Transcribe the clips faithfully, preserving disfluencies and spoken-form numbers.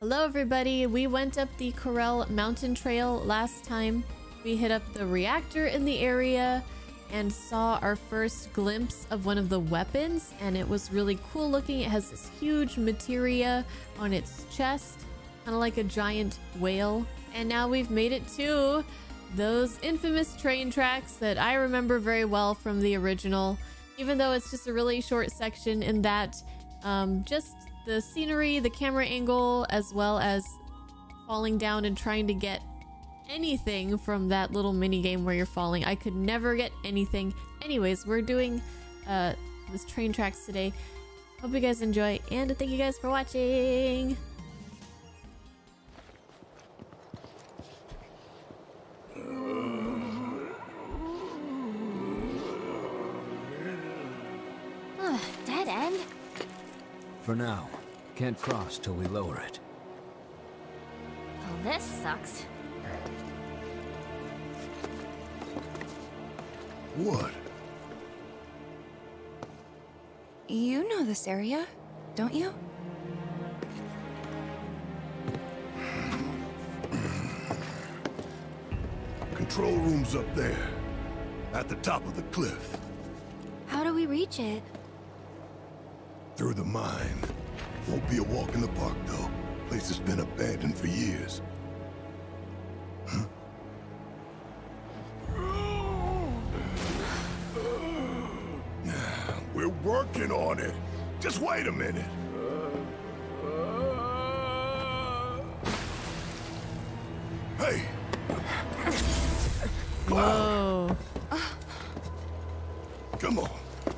Hello everybody, we went up the Corel mountain trail last time. We hit up the reactor in the area and saw our first glimpse of one of the weapons, and it was really cool looking. It has this huge materia on its chest, kind of like a giant whale. And now we've made it to those infamous train tracks that I remember very well from the original, even though it's just a really short section in that um, just the scenery, the camera angle, as well as falling down and trying to get anything from that little mini game where you're falling. I could never get anything. Anyways, we're doing uh, this train tracks today. Hope you guys enjoy, and thank you guys for watching. Dead end? For now. Can't cross till we lower it. Well, this sucks. What? You know this area, don't you? Control room's up there, at the top of the cliff. How do we reach it? Through the mine. Won't be a walk in the park, though. Place has been abandoned for years. Huh? We're working on it. Just wait a minute. Hey! Whoa. Come on.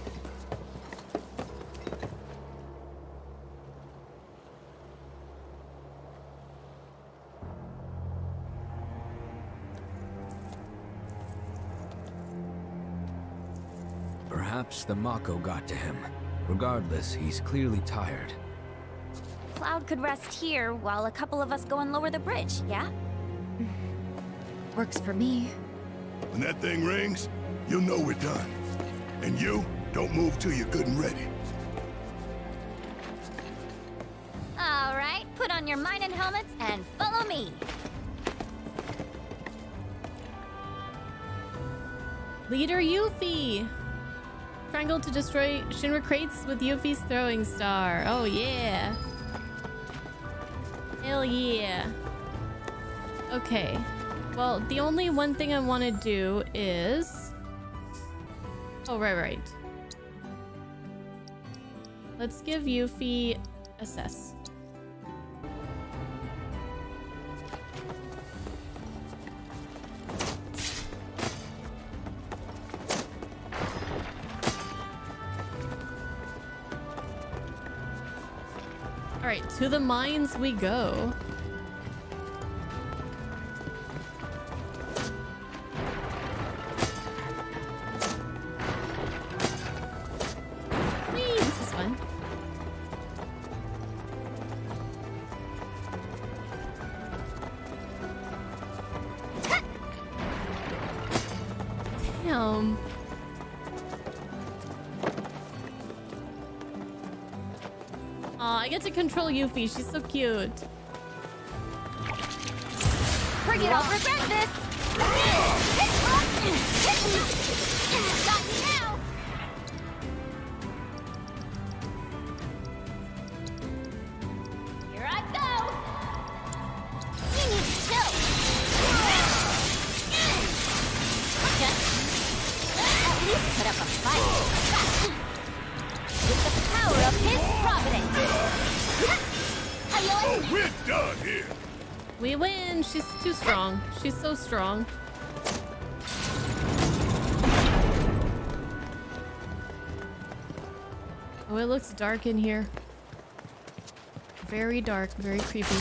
Perhaps the Mako got to him. Regardless, he's clearly tired. Cloud could rest here while a couple of us go and lower the bridge, yeah? Works for me. When that thing rings, you'll know we're done. And you, don't move till you're good and ready. All right, put on your mining helmets and follow me. Leader Yuffie! Triangle to destroy Shinra crates with Yuffie's throwing star. Oh yeah. Hell yeah. Okay. Well, the only one thing I want to do is... Oh, right, right. Let's give Yuffie assess. All right, to the mines we go. Whee, this is fun. Damn. Aw, I get to control Yuffie. She's so cute. Forget I'll regret this. Got you now. Here I go. You need to chill. At least put up a fight. With the power of his providence. How you like? Oh, we're done here. We win. She's too strong. She's so strong. Oh, it looks dark in here. Very dark, very creepy.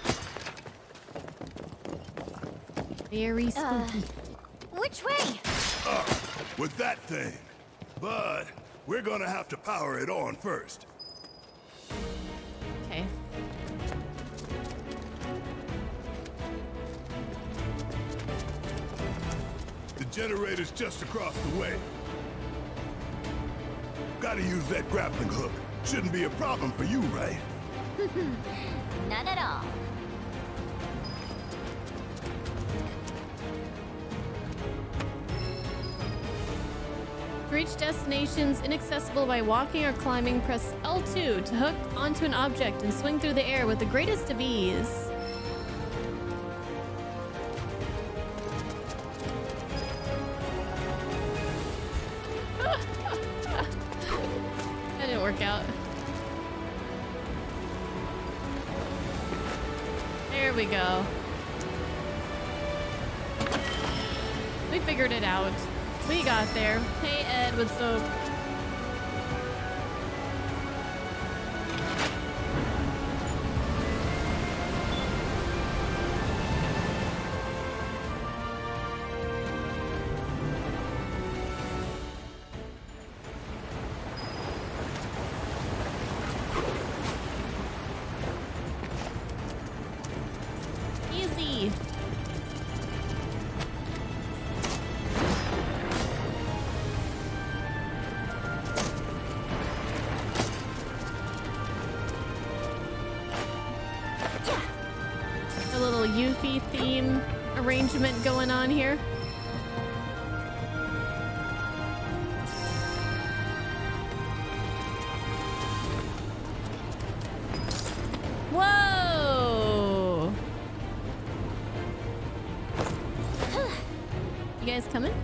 Very spooky. Uh, which way? Up with that thing. But we're gonna have to power it on first. Okay. The generator's just across the way. Gotta use that grappling hook. Shouldn't be a problem for you, right? None at all. To reach destinations inaccessible by walking or climbing, press L two to hook onto an object and swing through the air with the greatest of ease. That didn't work out. There we go. We figured it out. We got there. Hey Ed, what's up? Easy. A little Yuffie theme arrangement going on here. Whoa! You guys coming?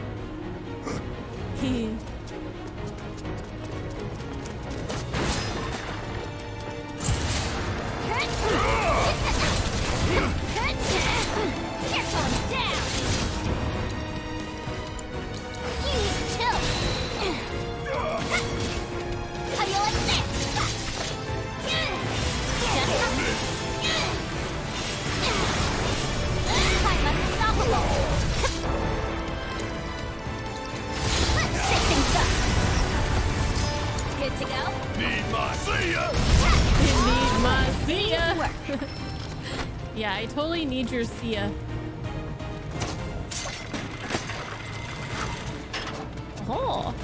Yeah, I totally need your Sia. Oh.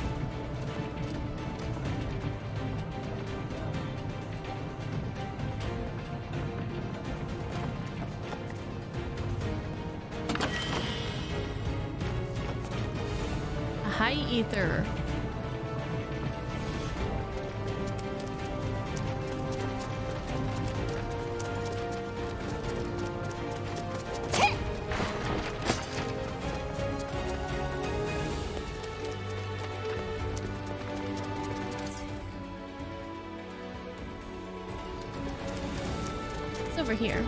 A high ether. Over here.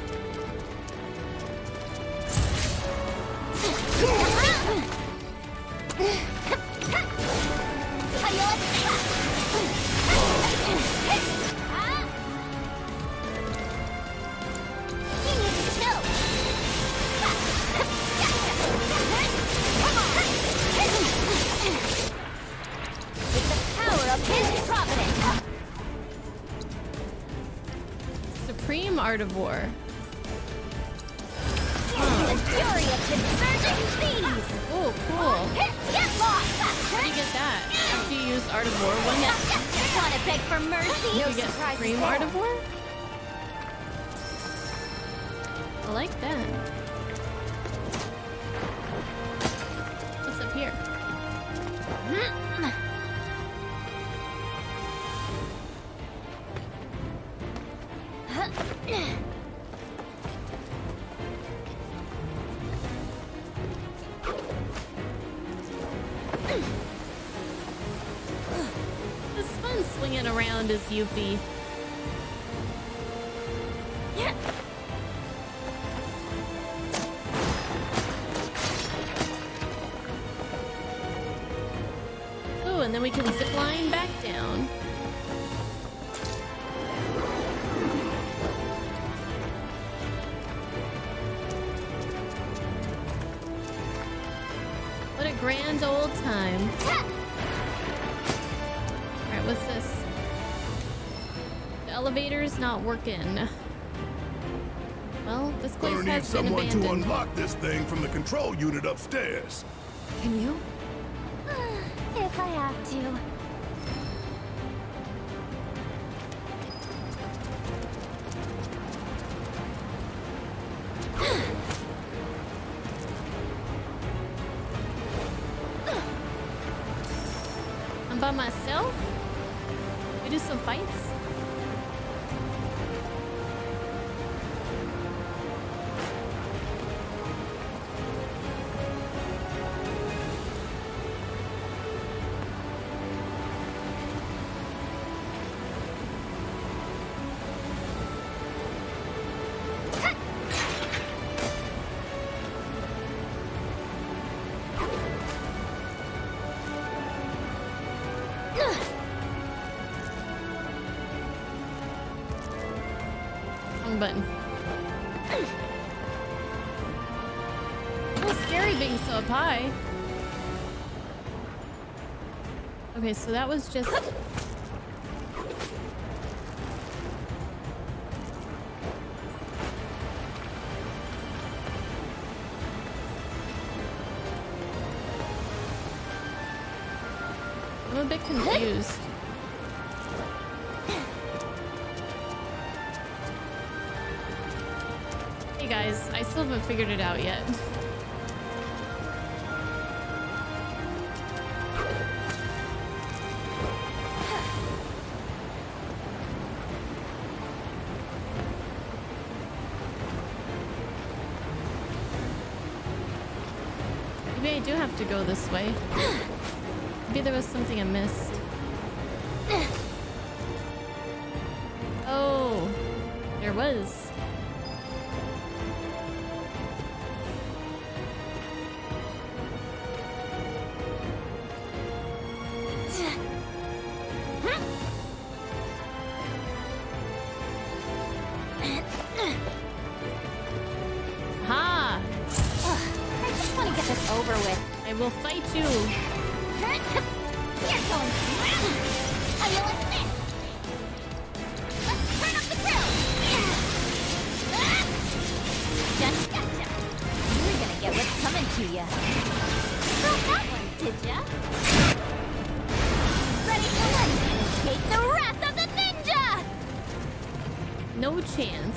With the power of his providence. Supreme Art of War. The fury of converging seas. Oh, cool. Get lost. How do you get that? After you use Art of War, when Wanna beg for mercy? you get Supreme Art of War? I like that. What's up here? It's fun swinging around as Yuffie. Oh, and then we can zip line back down. What a grand old time. Alright, what's this? The elevator's not working. Well, this place Gonna need has been someone to abandoned. unlock this thing from the control unit upstairs. Can you? If I have to. by myself? We do some fights? Button. A little scary being so up high. Okay, so that was just... I'm a bit confused. Guys, I still haven't figured it out yet. Maybe I do have to go this way. Maybe there was something I missed. Oh, there was. We'll fight you. You're going How you like this? Let's turn up the grill. Just gotcha. You're gonna get what's coming to ya. Thought that one, did ya? Ready to let me take the wrath of the ninja? No chance.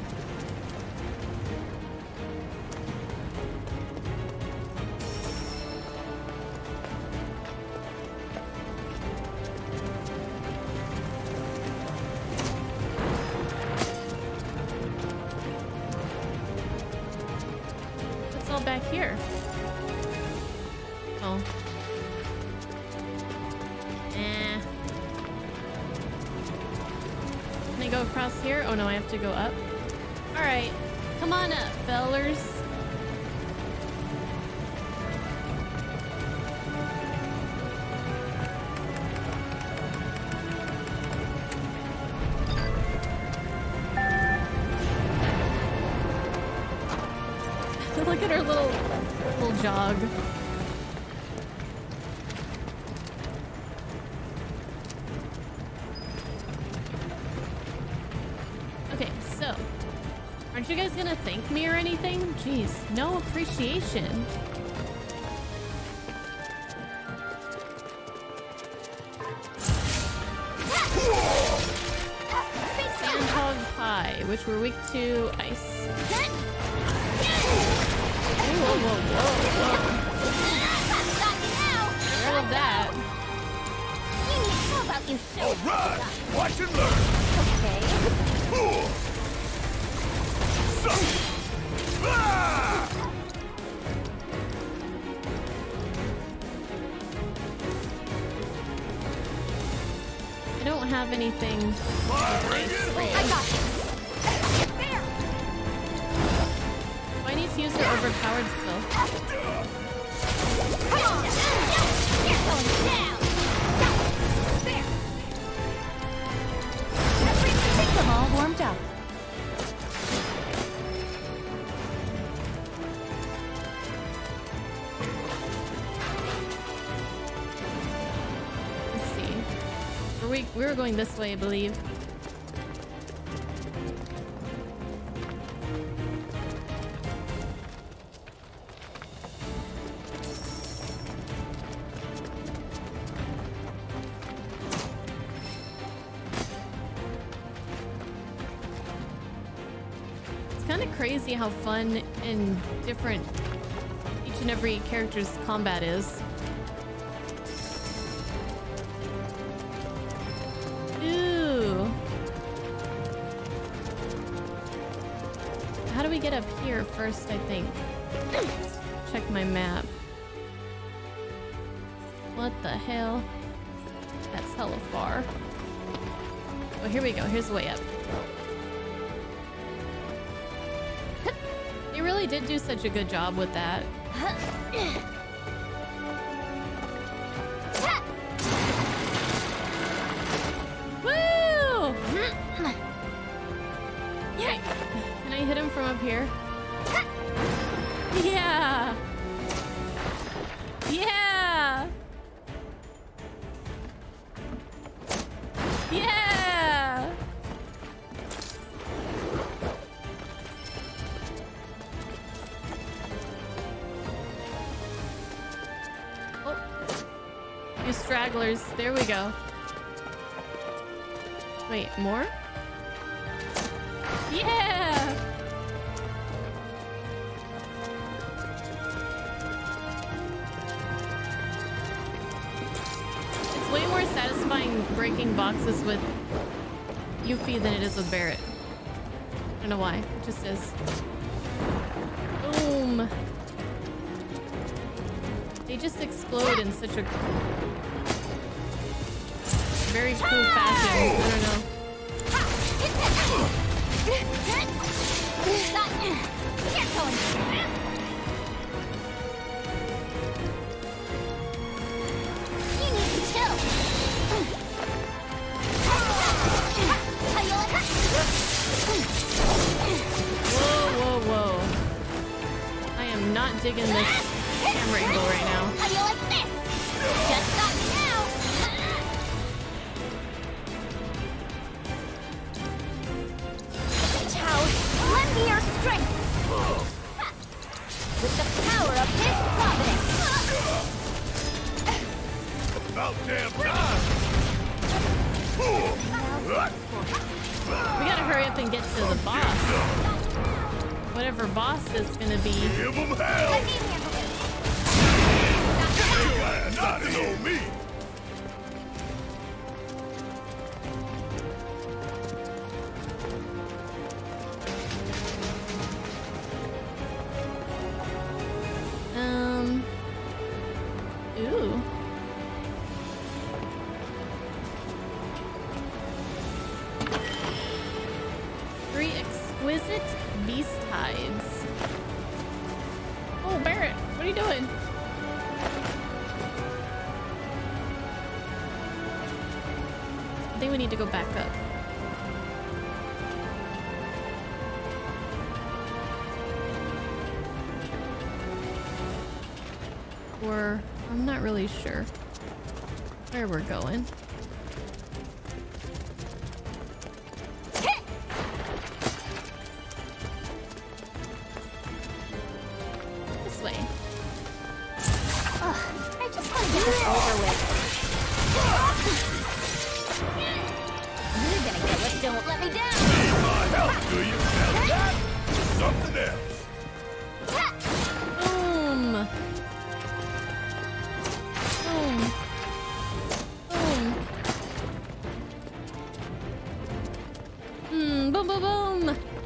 Back here. Oh. Eh. Can I go across here? Oh no, I have to go up. Alright. Come on up, fellers. Look at her little, little jog. Okay, so aren't you guys gonna thank me or anything? Jeez, no appreciation. Sandhog pie, which we're weak to ice. Whoa, whoa, whoa, whoa. All of that. How about you show All right, watch and learn. Okay. I don't have anything. I got this. There. I need to use her overpowered still. You're going down. There. Take them all warmed up. Let's see. Were we we were going this way, I believe. Crazy how fun and different each and every character's combat is. how do we get up here first, I think? Check my map. What the hell? That's hella far. Oh, here we go. Here's the way up. They really did do such a good job with that. Woo! Can I hit him from up here? Yeah! Yeah! Yeah! Oh. You stragglers. There we go. Wait, more? Yeah! It's way more satisfying breaking boxes with Yuffie than it is with Barret. I don't know why. It just is. Boom! They just explode in such a very cool fashion. I don't know. You need to chill. Whoa, whoa, whoa. I am not digging this camera angle right now. How you like this? Just got me now. Chow, lend me your strength. With the power of his providence. About damn time! We gotta hurry up and get to the boss. Whatever boss is gonna be. Give him hell! Let me handle it. Nothing on me! Um. Ooh. Three exquisite beast hides. Oh, Barret, what are you doing? I think we need to go back up. Or I'm not really sure where we're going. This way. Ugh, I just want to get this over with. You're gonna get what don't let me down. My help, do you? Now that is something else. Boom. Boom. Boom. Hmm. Boom, boom, boom.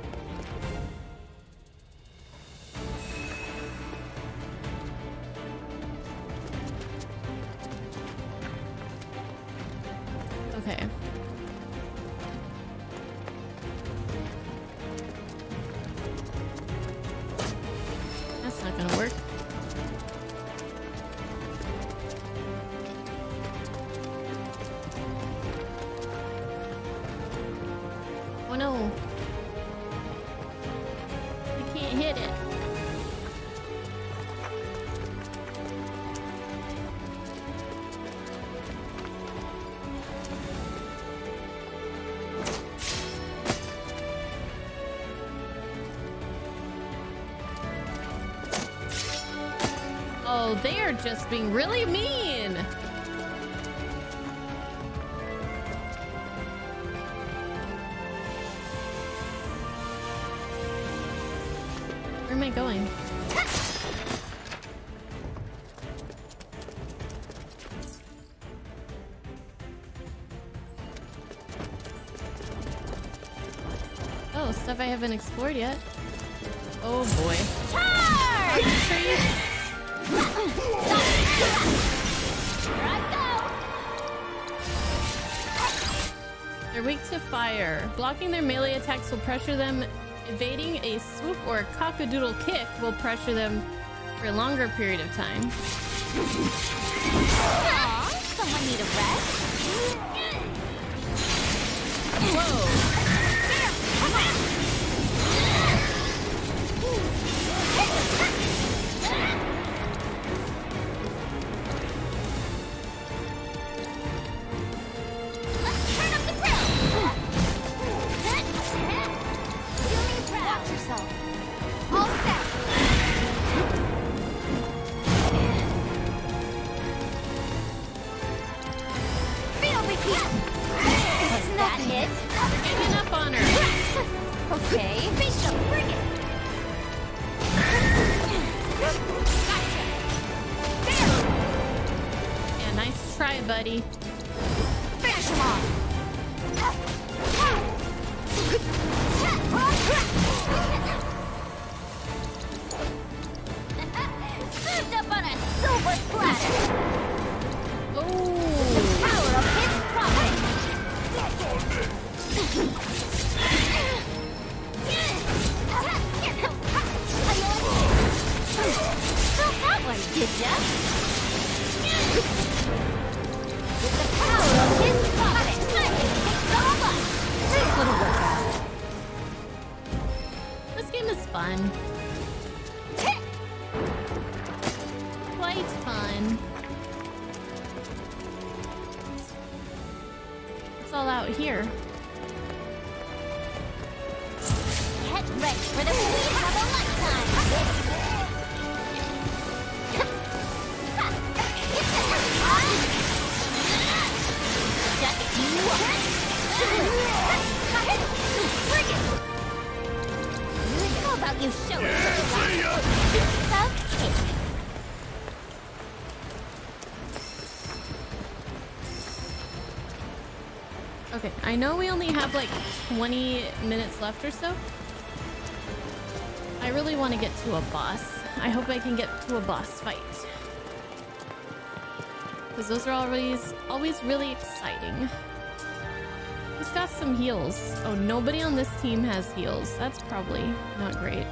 Okay. That's not gonna work. Oh no. I can't hit it. Oh, they are just being really mean. Where am I going? Oh, stuff I haven't explored yet. Oh boy. Charge! Trees. Here I go! They're weak to fire. Blocking their melee attacks will pressure them. Evading a swoop or a cockadoodle kick will pressure them for a longer period of time. Aw, someone need a rest? Whoa. Here, come on! Let's turn up the grill! Do me proud. Watch yourself. All set. Feel the heat. Was that hit? Giving up on her. Okay, Bishop, bring it. Gotcha. There. Yeah, nice try, buddy. Finish him off. Served up on a silver platter. Oh. Power of his providence. Here comes Still that one, did ya? With the power of his providence, I can fix all up. Nice little workout. This game is fun. Quite fun. What's all out here? Get ready for the squeeze of a lifetime! Just you watch! Bring it! How about you show us what you got? Piece of cake! Okay, I know we only have like twenty minutes left or so. I really want to get to a boss. I hope I can get to a boss fight. Because those are always, always really exciting. Who's got some heals? Oh, nobody on this team has heals. That's probably not great.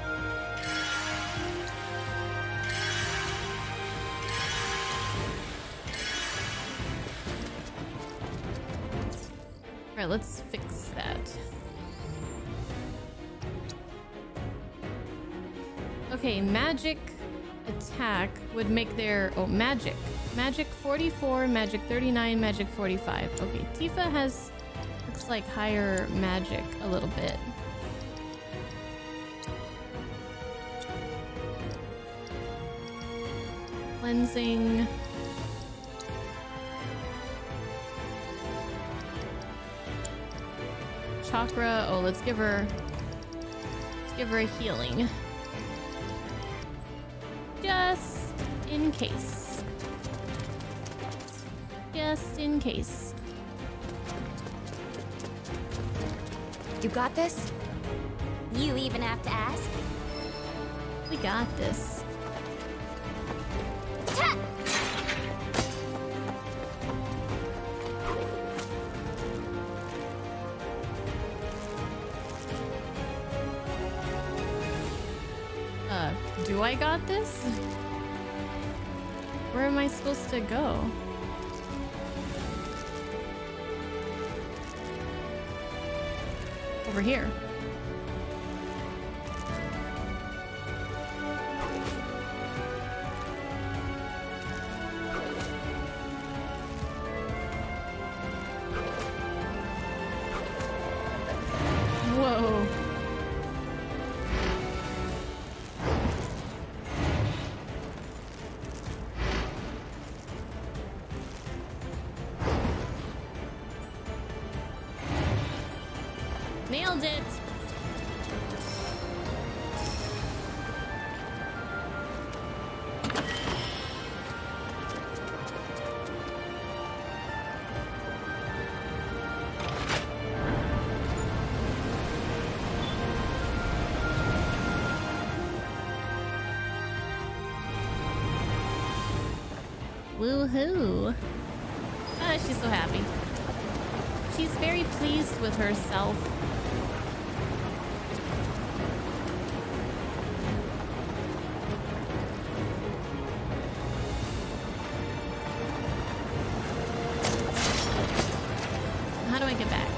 Alright, let's fix that. Okay, magic attack would make their... Oh, magic. Magic forty-four, magic thirty-nine, magic forty-five. Okay, Tifa has... Looks like higher magic a little bit. Cleansing... Chakra. Oh, let's give her... Let's give her a healing. Just in case. Just in case. You got this? You even have to ask? We got this. Ta! Uh, do I got this? Where am I supposed to go? Over here. Whoa. Nailed it. Woohoo! Ah, she's so happy. She's very pleased with herself. How do I get back?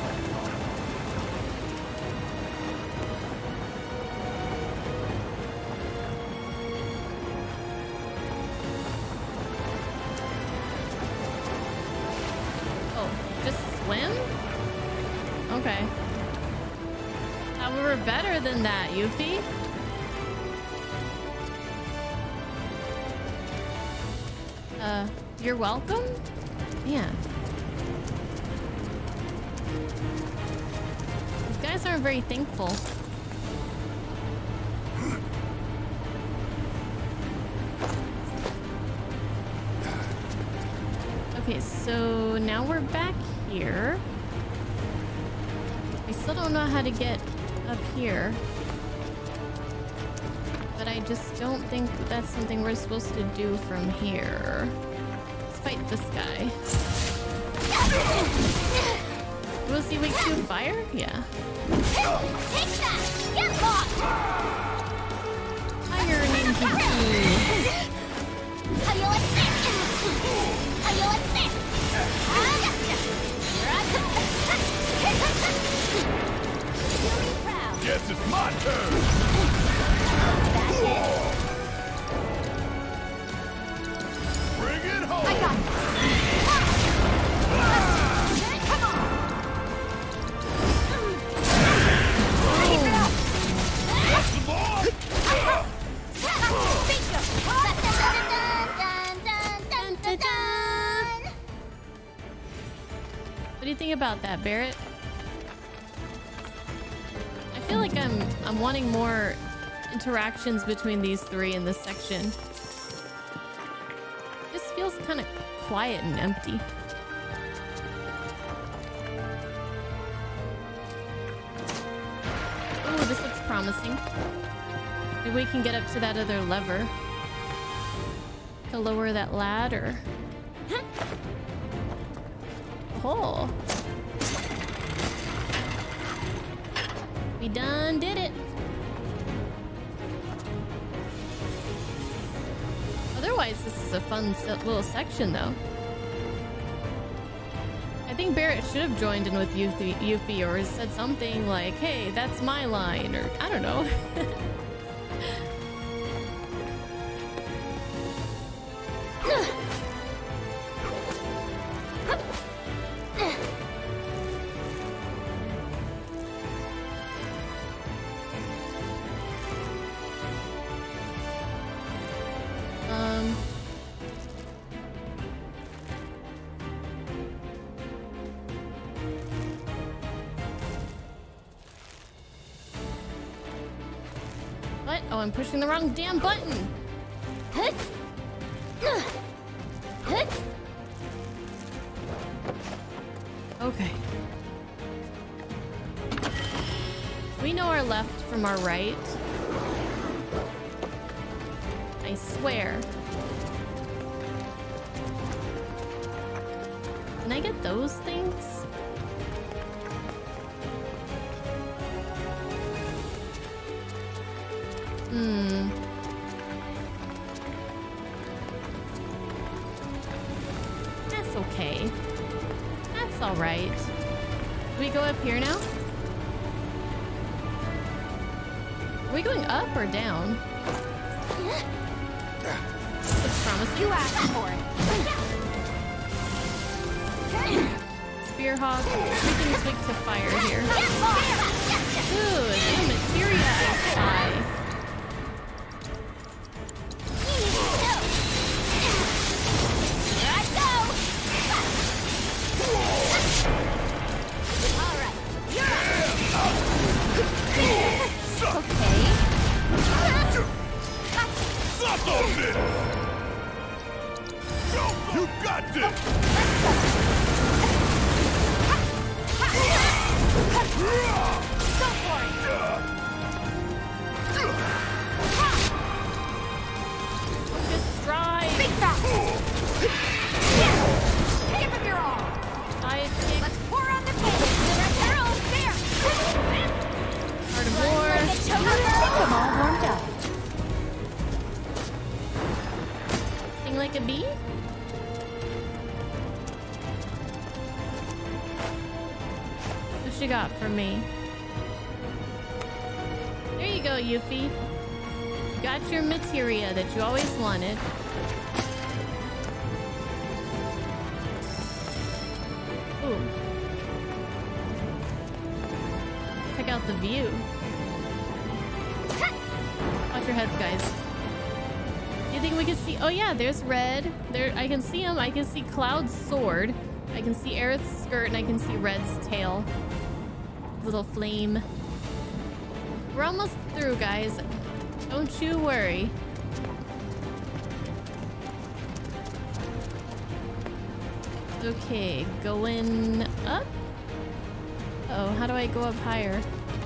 Okay. Uh, we were better than that, Yuffie. Uh, you're welcome? Yeah. These guys aren't very thankful. Okay, so now we're back here. I still don't know how to get up here. But I just don't think that's something we're supposed to do from here. Let's fight this guy. Was he weak to fire? Yeah. Take that! Get lost! Fire ninja. How you like this? How you like this? I gotcha! Here I come! Feel me proud! Guess it's my turn! Bring it home! I got this! Come on! Keep it up! What's the ball? Bingo! Dun, dun, dun, dun, dun, dun, dun. What do you think about that, Barrett? I feel like I'm I'm wanting more interactions between these three in this section. This feels kind of quiet and empty. Oh, this looks promising. Maybe we can get up to that other lever to lower that ladder. Oh. We done did it. Otherwise, this is a fun little section, though. I think Barrett should have joined in with Yuffie, Yuffie or said something like, hey, that's my line, or I don't know. um... What? Oh, I'm pushing the wrong damn button. Okay. We know our left from our right. I swear. Can I get those things? Hmm. That's okay. That's all right. Do we go up here now? Are we going up or down? Looks promising. You asked for it. Spearhawk. Everything's weak to fire here. Ooh, new materia I spy. You got this! Go for it! Just stride. Big fast! peekaboo. What she got for me? There you go, Yuffie. You got your materia that you always wanted. Ooh. Check out the view. Watch your heads, guys. You think we can see? Oh yeah, there's Red. There, I can see him. I can see Cloud's sword. I can see Aerith's skirt, and I can see Red's tail. Little flame. We're almost through, guys. Don't you worry. Okay, going up. Oh, how do I go up higher?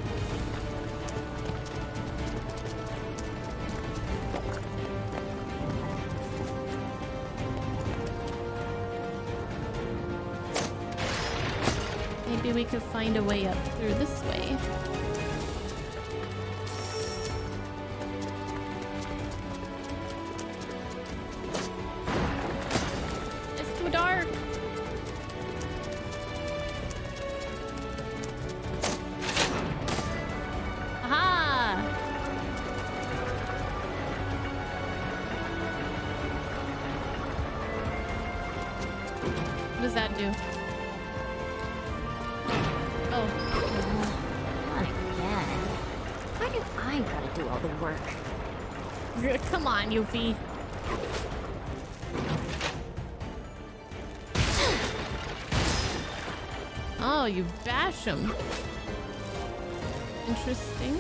Maybe we could find a way up through this way. It's too dark. Aha! What does that do? Oh. Not again. Why do I gotta do all the work? Come on, Yuffie. Oh, you bash him. Interesting.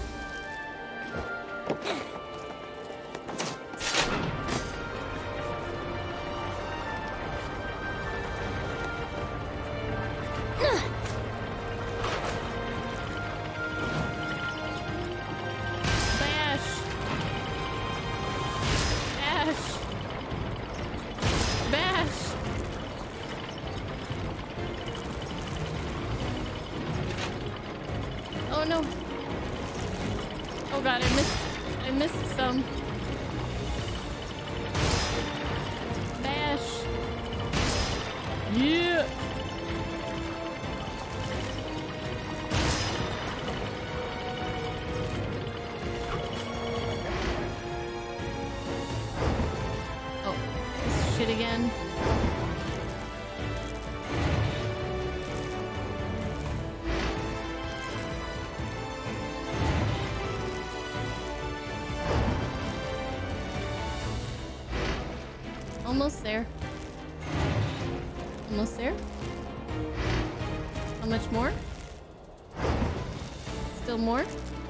Oh no. Oh god, I missed I missed some. Bash. Yeah. Oh, this shit again. Almost there. Almost there. How much more? Still more?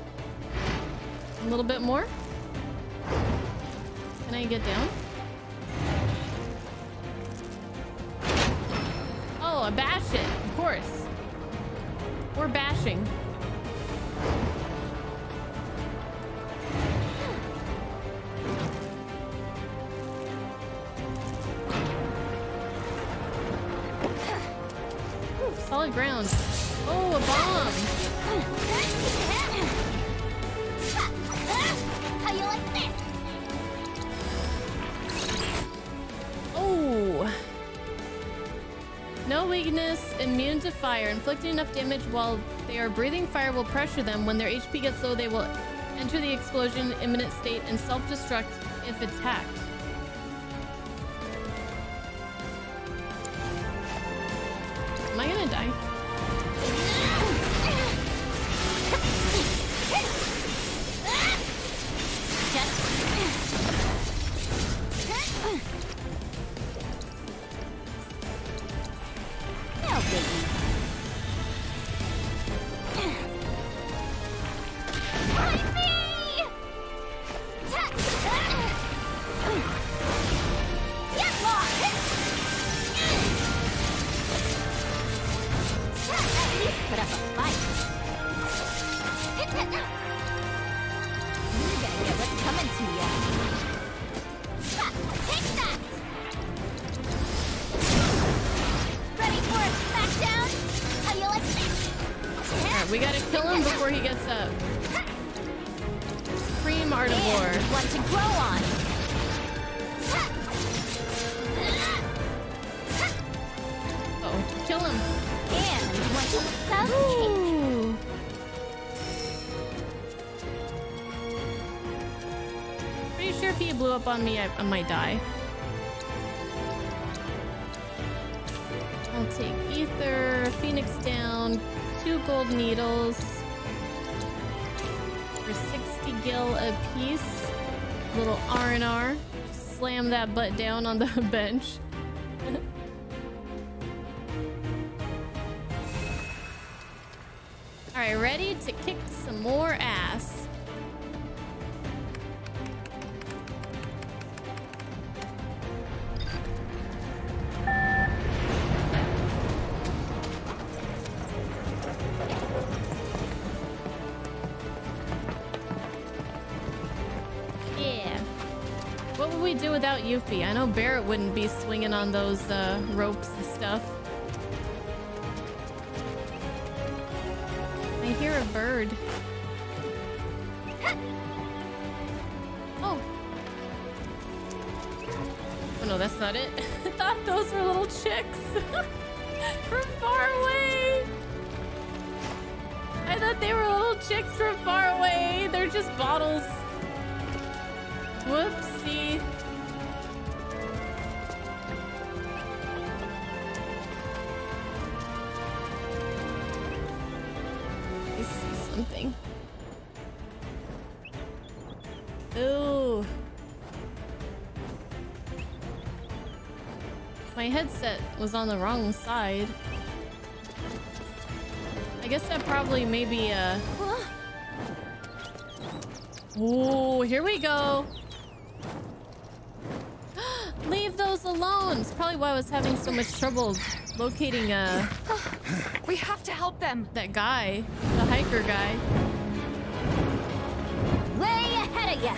A little bit more? Can I get down? Oh, I bash it. Of course. We're bashing. Solid ground. Oh, a bomb. How you like this? Oh. No weakness, immune to fire. Inflicting enough damage while they are breathing fire will pressure them. When their H P gets low, they will enter the explosion imminent state and self-destruct if attacked. Am I gonna die? No, baby. Find me! Get lost! At least put up a fight. You're gonna get what's coming to you. Take that! Ready for a smackdown? How you like this? Alright, we gotta kill him before he gets up. Supreme Art of War. And one to grow on. kill him. And want some cake. Ooh. Pretty sure if he blew up on me, I, I might die. I'll take ether, phoenix down, two gold needles for sixty gil a piece. Little R and R. Just slam that butt down on the bench. Alright, ready to kick some more ass. Yeah. What would we do without Yuffie? I know Barrett wouldn't be swinging on those uh, ropes and stuff. I hear a bird. Oh. Oh no, that's not it. I thought those were little chicks from far away. I thought they were little chicks from far away. They're just bottles. Whoopsie. I see something. Ooh. My headset was on the wrong side. I guess that probably maybe uh Ooh, here we go. Leave those alone. It's probably why I was having so much trouble locating uh We have to help them. that guy, the hiker guy. Way ahead of ya.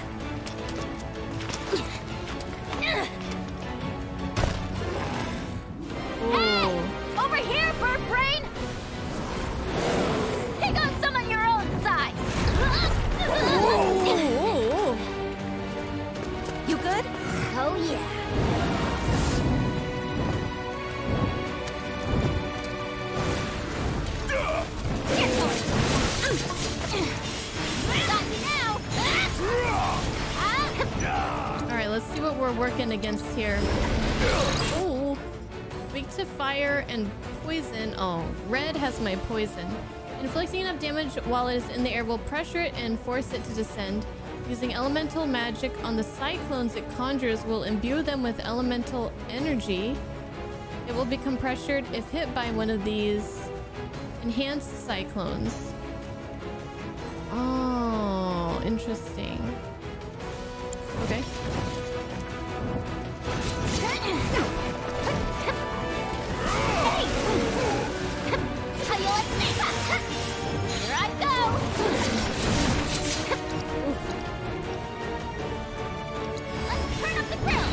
Hey! Over here, bird brain! Take on some on your own size! Ooh. You good? Oh yeah. Got me now! All right, let's see what we're working against here. Ooh. Weak to fire and poison. Oh, red has my poison. Inflicting enough damage while it is in the air will pressure it and force it to descend. Using elemental magic on the cyclones it conjures will imbue them with elemental energy. It will become pressured if hit by one of these enhanced cyclones. Oh, interesting. Okay. How you like that? Here I go! Let's turn up the grill!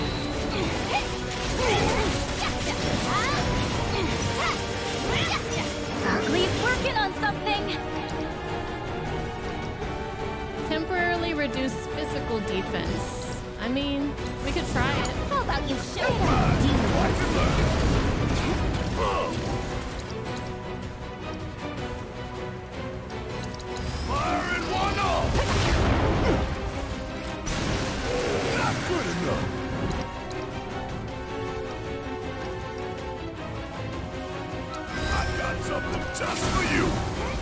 Ugly's working on something! Temporarily reduce physical defense. I mean, we could try it. How about you show them, demons? Fire in one off! Not good enough! I got something just for you!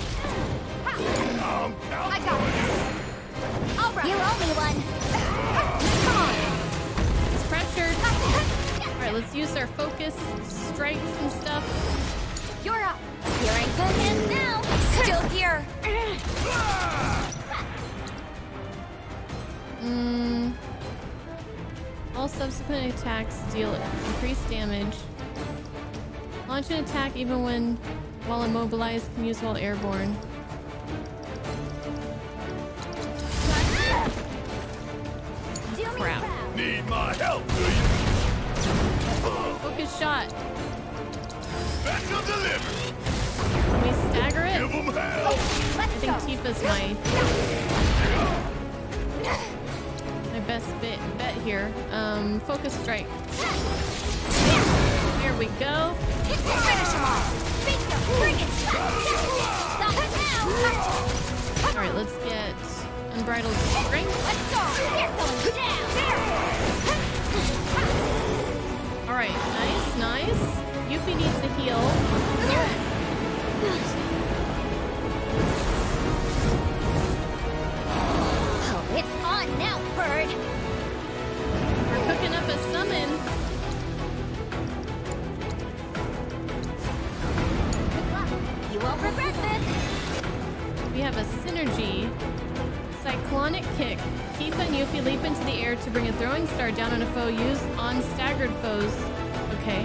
I'm counting. I got it. All right. You owe me one. Come on. It's pressured. All right, let's use our focus strikes and stuff. You're up. You're in good hands now. Still here. Mm. All subsequent attacks deal increased damage. Launch an attack even when while immobilized, can use while airborne. Crap. Need my help, do you? Focus shot. Special delivery. Can we stagger it? Give 'em hell. I think Tifa's my my best bit bet here. Um, focus strike. Here. There we go. Finish him off. Bingo. Bring it. Stop it now. All right, let's get unbridled strength. Let's go. You're going down. All right, nice, nice. Yuffie needs a heal. Oh, it's on now, bird. We're cooking up a summon. Good luck. You won't regret this. We have a synergy. Cyclonic kick. Tifa and Yuffie leap into the air to bring a throwing star down on a foe used on staggered foes. Okay.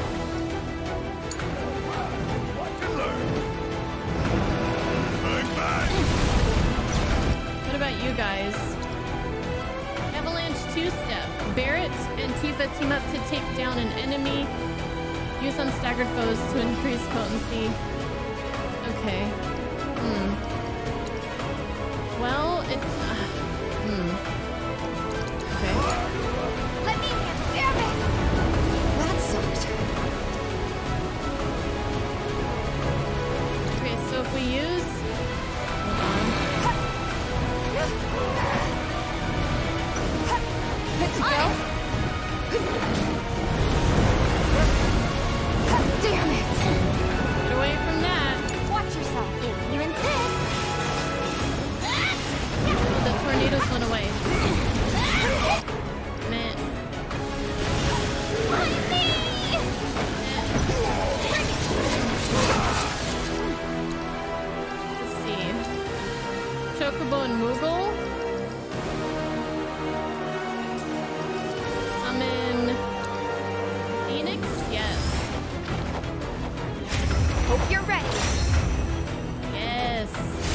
What about you guys? Avalanche two-step. Barret and Tifa team up to take down an enemy. Use on staggered foes to increase potency. Okay. Hmm. Well, it... Uh, hmm. Okay. Let me in. Damn it. That sucked. Okay, so if we use... Good to go. Damn it! Get away from that. Watch yourself. If you insist. The tornadoes went away. Man. Let's see. Chocobo and Moogle. Summon Phoenix? Yes. Hope you're ready. Yes.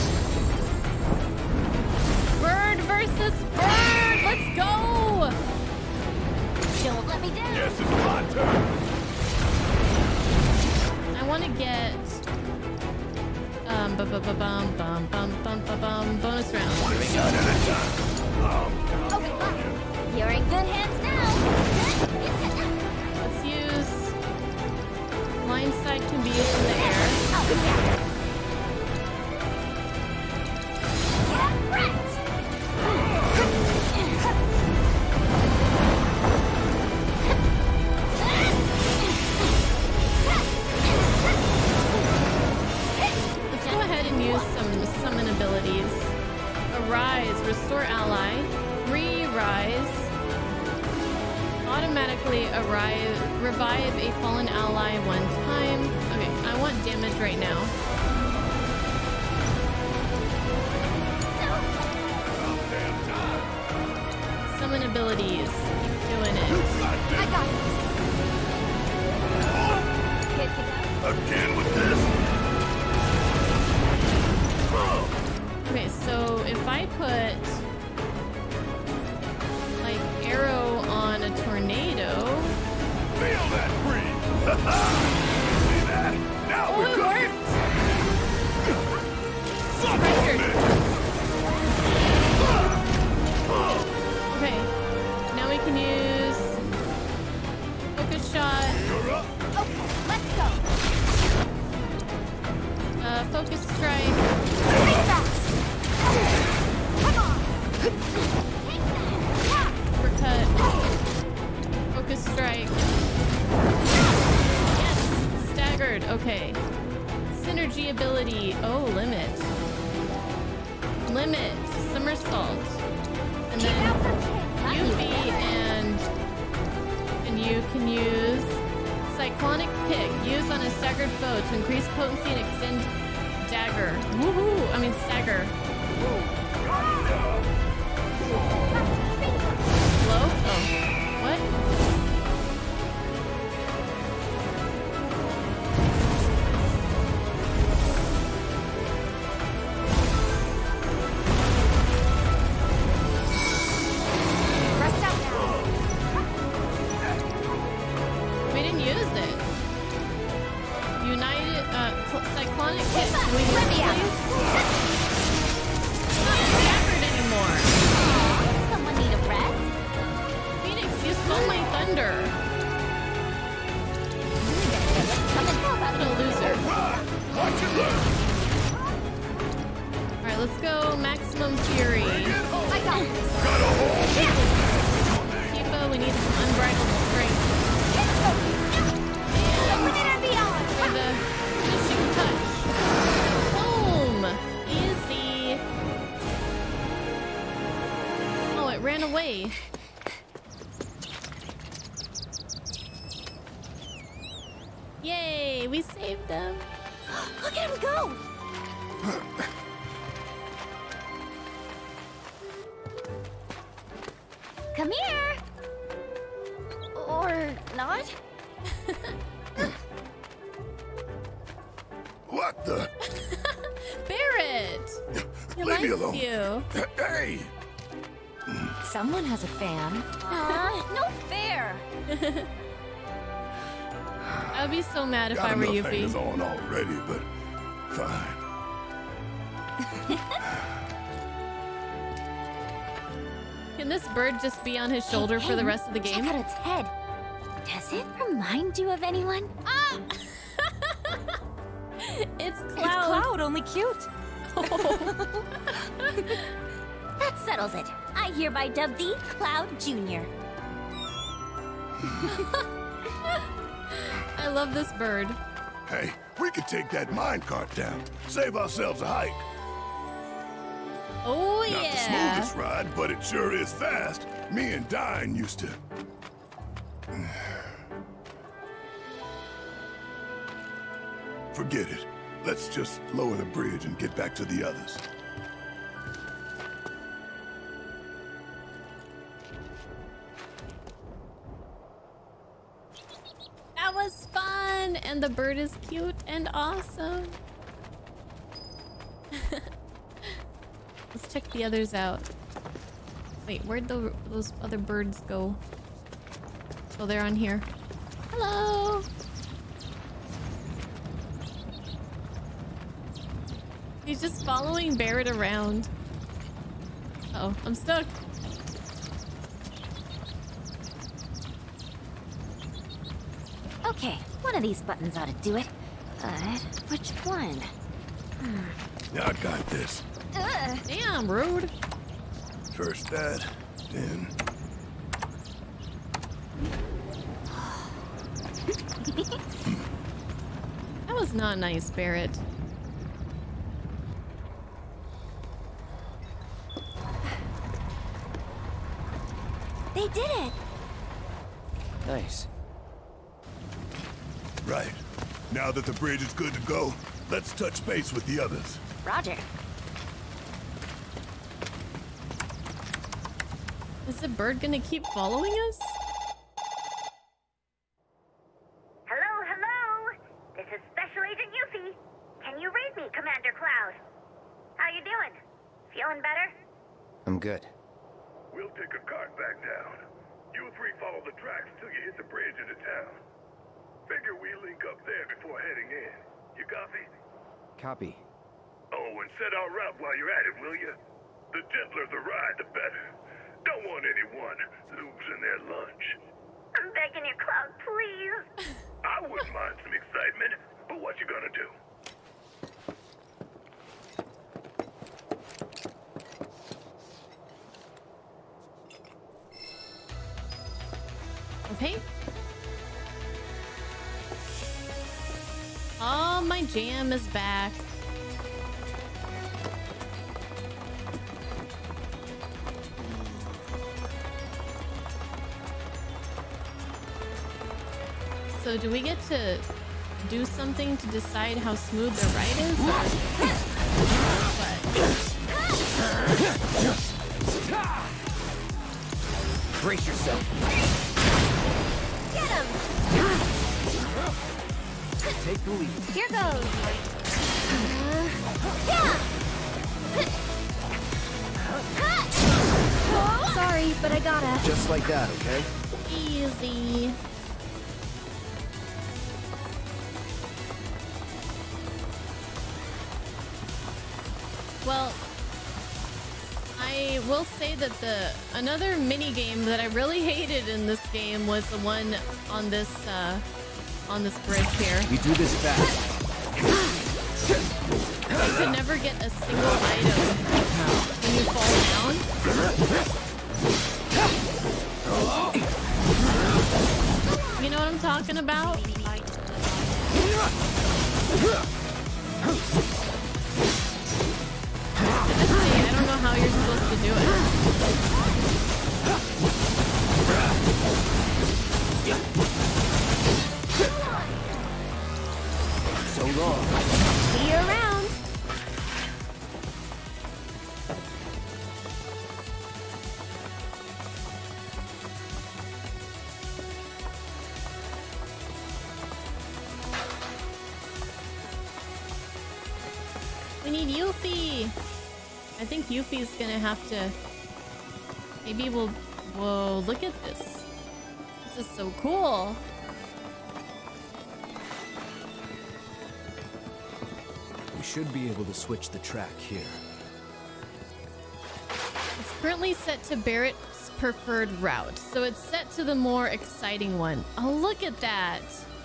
Bird versus bird. Let's go. Don't let me down. Yes, it's my turn. I want to get um bum bum bum bum bum bum bum bum bum bonus round. Here we go. Okay, fine. You're in good hands now. Let's use line side can be used in the air. Oh, yeah. Yeah, right. Let's go ahead and use some summon abilities. Arise, restore ally, re-rise, automatically arrive, revive a fallen ally one time. Okay, I want damage right now. Summon abilities. Keep doing it. I got this. Good to go. Again with this? Okay, so if I put like arrow on a tornado. Feel that breeze! See that? Now Oh, we're it cooking! worked! Suck Pressured. on it! Okay, now we can use focus shot, You're up! Okay, let's go. uh, focus strike, Think fast. Come on. Take that. uppercut, focus strike. Yes, staggered. Okay, synergy ability. Oh, limit, limit, somersault, and Keep then out for kick. Not you. Yuffie and and you can use cyclonic kick. Use on a staggered foe to increase potency and extend dagger. Woohoo! I mean stagger. Blow? Oh. What? ran away. Yay, we saved them. Look at him go! Come here! Or not? What the? Barrett! He Leave me likes alone. you. Hey! Someone has a fan. Aw, no fair! I'd be so mad if Got I were enough hangers Yuffie. on already, but fine. Can this bird just be on his shoulder Hey, for the hey, rest of the game? Check out its head. Does it remind you of anyone? Ah! It's It's Cloud. Cloud, only cute. That settles it. I hereby dub thee Cloud Junior I love this bird. Hey, we could take that minecart down. Save ourselves a hike. Oh Not the yeah. smoothest ride, but it sure is fast. Me and Dine used to. Forget it. Let's just lower the bridge and get back to the others. That was fun, and the bird is cute and awesome. Let's check the others out. Wait, where'd the, those other birds go? Oh, they're on here. Hello! He's just following Barrett around. Uh oh, I'm stuck. Okay, one of these buttons ought to do it. But which one? Yeah, I got this. Ugh. Damn, rude. First that, then. That was not nice, Barrett. They did it! Nice. Right. Now that the bridge is good to go, let's touch base with the others. Roger. Is the bird gonna keep following us? Hello, hello! This is Special Agent Yuffie. Can you read me, Commander Cloud? How you doing? Feeling better? I'm good. We'll take a cart back down. You three follow the tracks till you hit the bridge into town. Figure we link up there before heading in. You copy? Copy. Oh, and set our route while you're at it, will you? The gentler the ride, the better. Don't want anyone losing their lunch. I'm begging you, Cloud, please. I wouldn't mind some excitement, but what you gonna do? Okay. Oh, my jam is back. So do we get to do something to decide how smooth the ride is? Or what? Brace yourself. Get him! Take the lead. Here goes. Uh, yeah! Sorry, but I gotta. Just like that, okay? Easy. Well, I will say that the another mini game that I really hated in this game was the one on this uh, on this bridge here. We do this fast. You could never get a single item when you fall down. You know what I'm talking about? Honestly, I don't know how you're supposed to do it. need Yuffie. I think Yuffie's gonna have to. Maybe we'll. Whoa! Look at this. This is so cool. We should be able to switch the track here. It's currently set to Barrett's preferred route, so it's set to the more exciting one. Oh, look at that.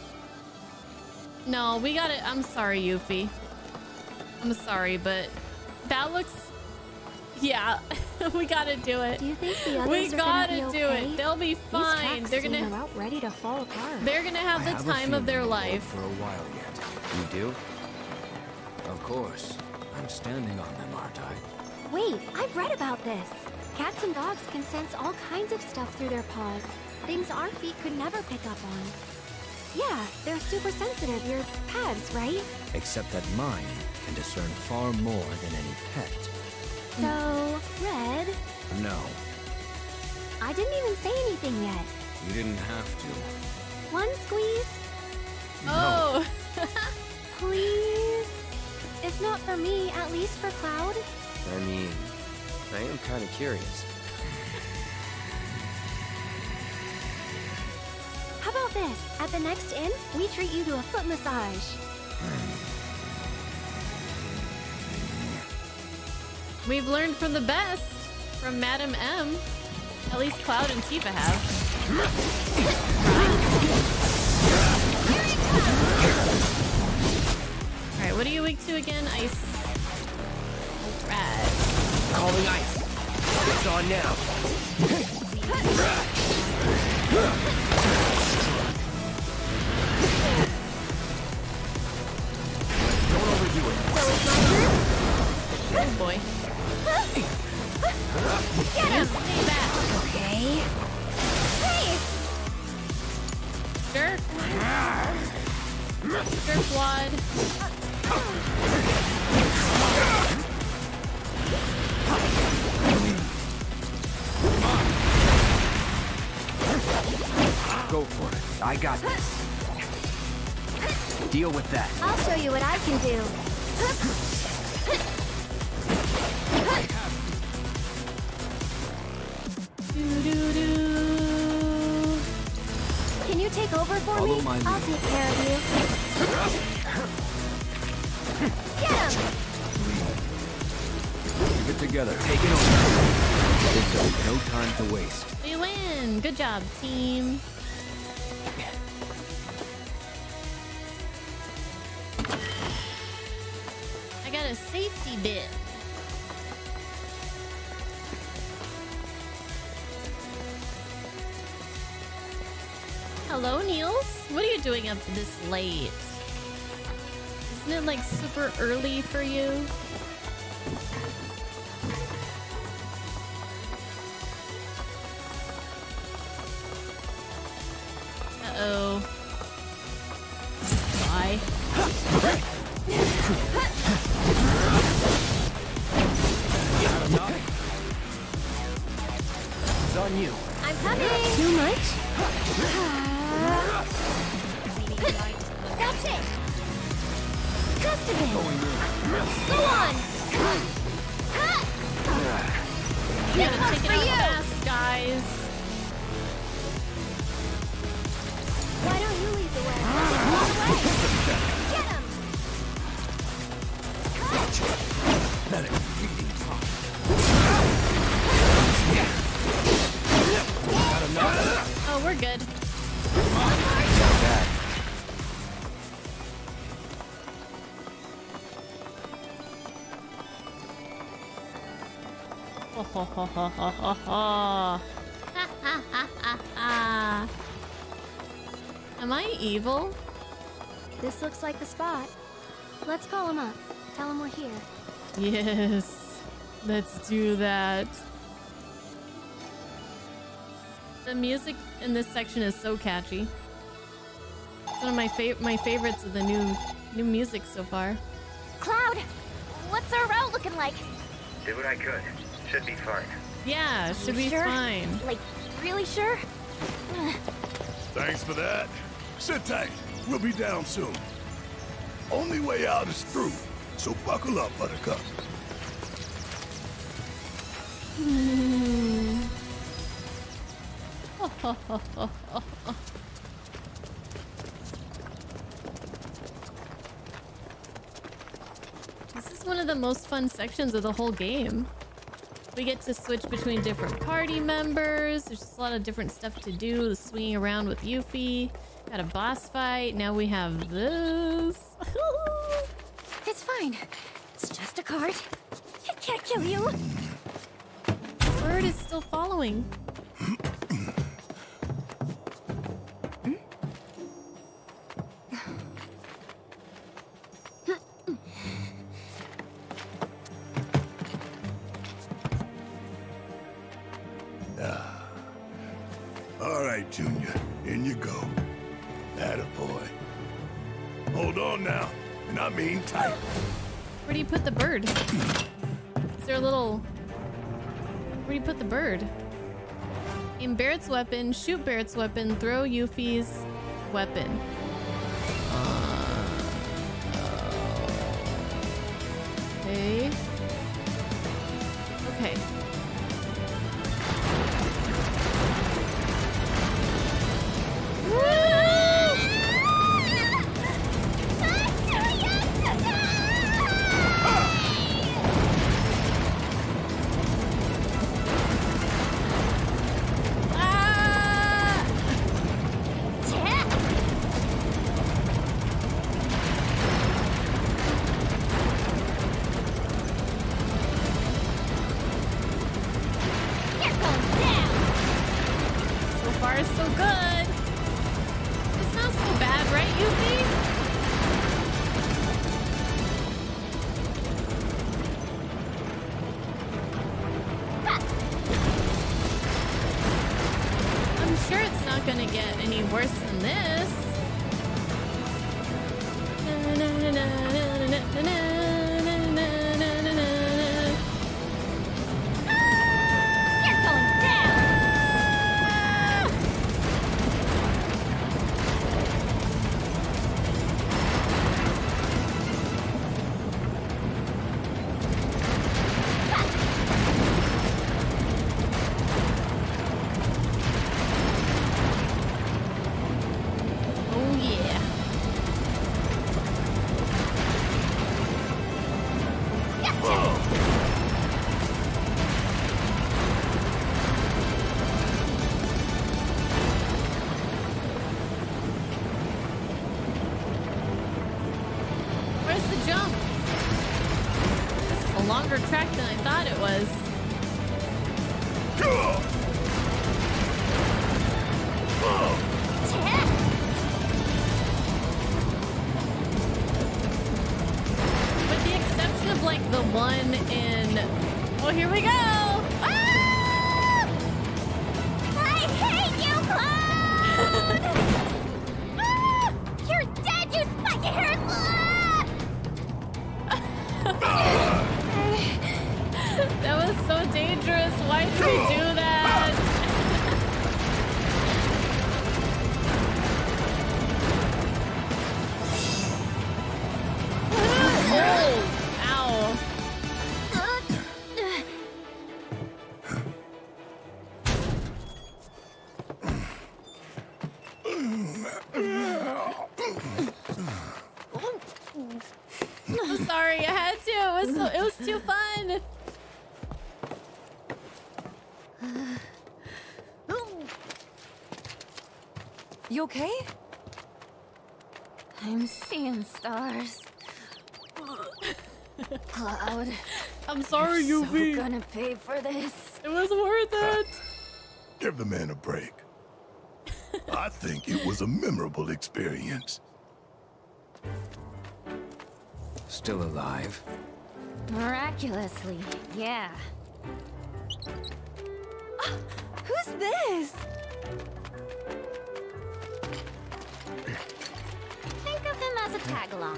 No, we got it. I'm sorry, Yuffie. I'm sorry, but that looks... Yeah, we gotta do it. Do you think the others we are gotta gonna be do okay? it. They'll be fine. These They're tracks gonna... seem about ready to fall apart. They're gonna have I the have a time of their feeling life. For a while yet. You do? Of course. I'm standing on them, aren't I? Wait, I've read about this. Cats and dogs can sense all kinds of stuff through their paws. Things our feet could never pick up on. Yeah, they're super sensitive. Your pads, right? Except that mine can discern far more than any pet. So, Red, No, I didn't even say anything yet. you didn't have to. One squeeze, Oh! please? If not for me, at least for Cloud. I mean, I am kind of curious. How about this? At the next inn, we treat you to a foot massage. We've learned from the best. From Madam M. At least Cloud and Tifa have. Alright, what are you weak to again? Ice. Alright. Calling ice. It's on now. Don't overdo it. Oh boy. Get him! Stay back. Okay. Hey! Jerk. Jerk wad. Go for it. I got this. Deal with that. I'll show you what I can do. Doo-doo-doo. Can you take over for Follow me? my I'll lead. take care of you. Get him! Keep it together. Take it over. There's no time to waste. We win. Good job, team. I got a safety bit. Hello, Niels. What are you doing up this late? Isn't it like super early for you? Uh-oh. Bye. It's on you. I'm coming! Too much? That's it! Just a bit! Go on! You gotta take it out fast, guys. Why don't you lead the way? Get him! That is really tough. Got enough? Oh, we're good. Got that. Ho, ho, ho, ho, ho, ho, ho. Ha, ha, ha, ha, ha. Am I evil? This looks like the spot. Let's call him up. Tell him we're here. Yes. Let's do that. The music in this section is so catchy. It's one of my fa my favorites of the new new music so far. Cloud, what's our route looking like? Did what I could. Should be fine. Yeah, should be Sure? fine. Like, really sure? Thanks for that. Sit tight. We'll be down soon. Only way out is through. So buckle up, Buttercup. Hmm. This is one of the most fun sections of the whole game. We get to switch between different party members. There's just a lot of different stuff to do. The swinging around with Yuffie. Got a boss fight. Now we have this. It's fine. It's just a card. It can't kill you. The bird is still following. Ah. All right, Junior. In you go. Attaboy. Hold on now. And I mean tight. Where do you put the bird? Is there a little... Where do you put the bird? Aim Barrett's weapon, shoot Barrett's weapon, throw Yuffie's weapon. Uh, okay. Okay. You okay? I'm seeing stars. Cloud. I'm sorry, You're Yuffie. so gonna pay for this. It was worth it. Give the man a break. I think it was a memorable experience. Still alive? Miraculously, yeah. Oh, who's this? Think of him as a tag-along.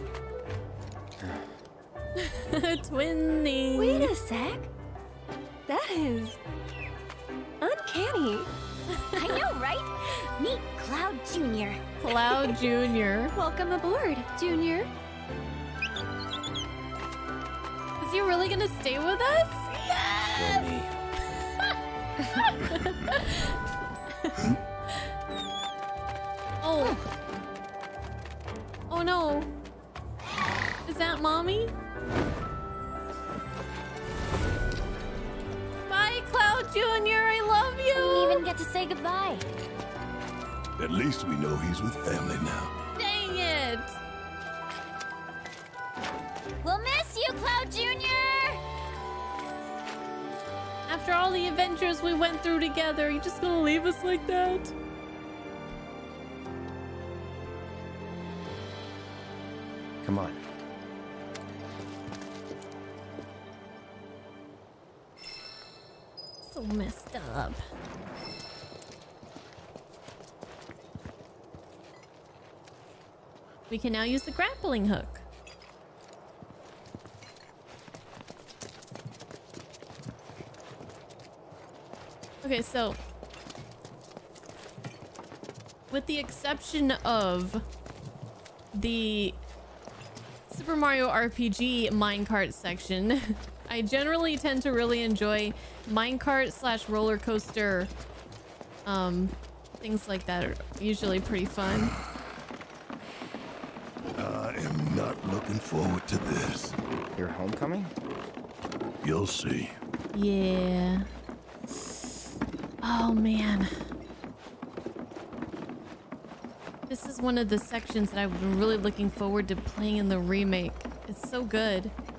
Twinning. Wait a sec. That is uncanny. I know, right? Meet Cloud Junior Cloud Junior Welcome aboard, Junior. he really gonna stay with us? Yes! Oh. Oh no. Is that mommy? Bye, Cloud Junior I love you. Didn't even get to say goodbye. At least we know he's with family now. Dang it. We'll miss you, Cloud Junior! After all the adventures we went through together, you just gonna leave us like that? Come on. So messed up. We can now use the grappling hook. Okay, so with the exception of the Super Mario R P G minecart section, I generally tend to really enjoy minecart slash roller coaster. Um, things like that are usually pretty fun. I am not looking forward to this. Your homecoming? You'll see. Yeah. Oh man. This is one of the sections that I've been really looking forward to playing in the remake. It's so good.